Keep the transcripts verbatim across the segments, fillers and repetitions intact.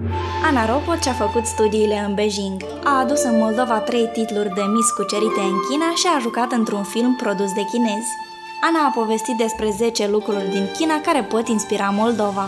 Ana Ropot și-a făcut studiile în Beijing. A adus în Moldova trei titluri de Miss cucerite în China și a jucat într-un film produs de chinezi. Ana a povestit despre zece lucruri din China care pot inspira Moldova.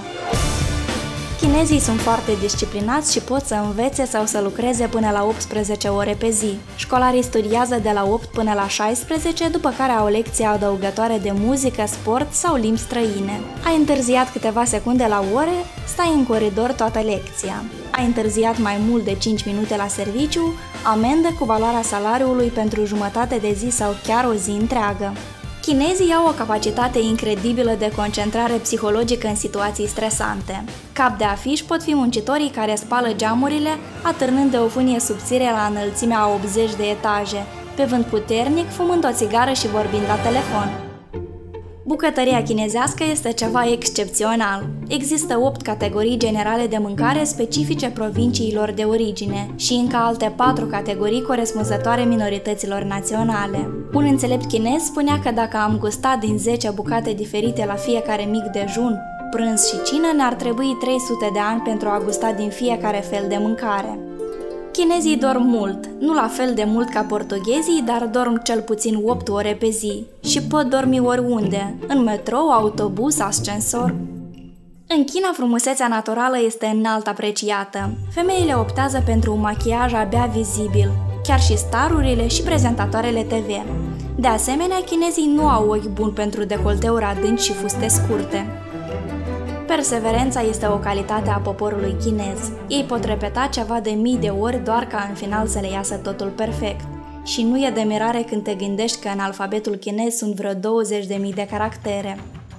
Chinezii sunt foarte disciplinați și pot să învețe sau să lucreze până la optsprezece ore pe zi. Școlarii studiază de la opt până la șaisprezece, după care au lecție adăugătoare de muzică, sport sau limbi străine. Ai întârziat câteva secunde la ore, stai în coridor toată lecția. Ai întârziat mai mult de cinci minute la serviciu, amendă cu valoarea salariului pentru jumătate de zi sau chiar o zi întreagă. Chinezii au o capacitate incredibilă de concentrare psihologică în situații stresante. Cap de afiș pot fi muncitorii care spală geamurile, atârnând de o funie subțire la înălțimea a optzeci de etaje, pe vânt puternic, fumând o țigară și vorbind la telefon. Bucătăria chinezească este ceva excepțional. Există opt categorii generale de mâncare specifice provinciilor de origine și încă alte patru categorii corespunzătoare minorităților naționale. Un înțelept chinez spunea că dacă am gustat din zece bucate diferite la fiecare mic dejun, prânz și cină, ne-ar trebui trei sute de ani pentru a gusta din fiecare fel de mâncare. Chinezii dorm mult, nu la fel de mult ca portughezii, dar dorm cel puțin opt ore pe zi și pot dormi oriunde, în metrou, autobuz, ascensor. În China, frumusețea naturală este înalt apreciată. Femeile optează pentru un machiaj abia vizibil, chiar și starurile și prezentatoarele T V. De asemenea, chinezii nu au ochi buni pentru decolteuri adânci și fuste scurte. Perseverența este o calitate a poporului chinez. Ei pot repeta ceva de mii de ori doar ca în final să le iasă totul perfect. Și nu e de mirare când te gândești că în alfabetul chinez sunt vreo douăzeci de mii de caractere.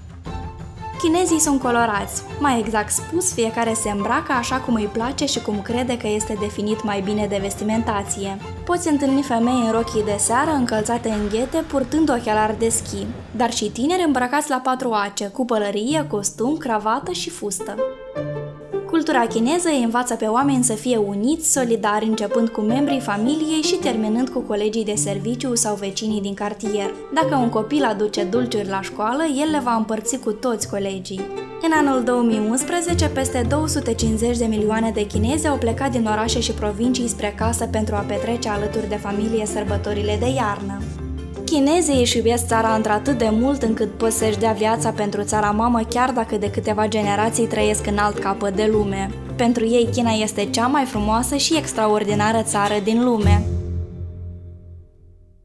Chinezii sunt colorați. Mai exact spus, fiecare se îmbracă așa cum îi place și cum crede că este definit mai bine de vestimentație. Poți întâlni femei în rochii de seară, încălțate în ghete, purtând ochelari de schi, dar și tineri îmbrăcați la patru ace, cu pălărie, costum, cravată și fustă. Cultura chineză îi învață pe oameni să fie uniți, solidari, începând cu membrii familiei și terminând cu colegii de serviciu sau vecinii din cartier. Dacă un copil aduce dulciuri la școală, el le va împărți cu toți colegii. În anul două mii unsprezece, peste două sute cincizeci de milioane de chinezi au plecat din orașe și provincii spre casă pentru a petrece alături de familie sărbătorile de iarnă. Chinezii își iubesc țara într-atât de mult încât pot să-și dea viața pentru țara mamă chiar dacă de câteva generații trăiesc în alt capăt de lume. Pentru ei, China este cea mai frumoasă și extraordinară țară din lume.